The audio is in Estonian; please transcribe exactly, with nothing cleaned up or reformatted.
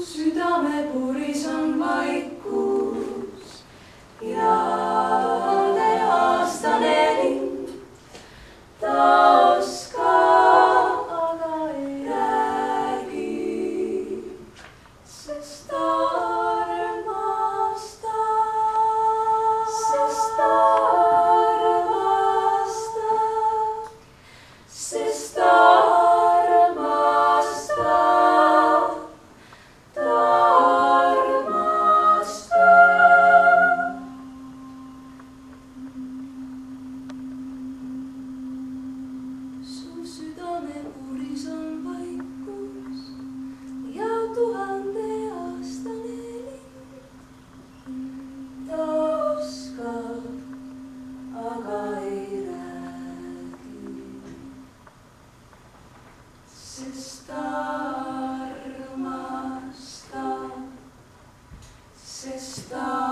Südamepuris on vaikus ja aastane lind. Ta oskab, aga ei räägi, sest ta armastab, sest ta armastab, sest ta südamepuris on vaikus ja tuhandeaastane lind. Ta oskab, aga ei räägi, sest ta armastab, sest ta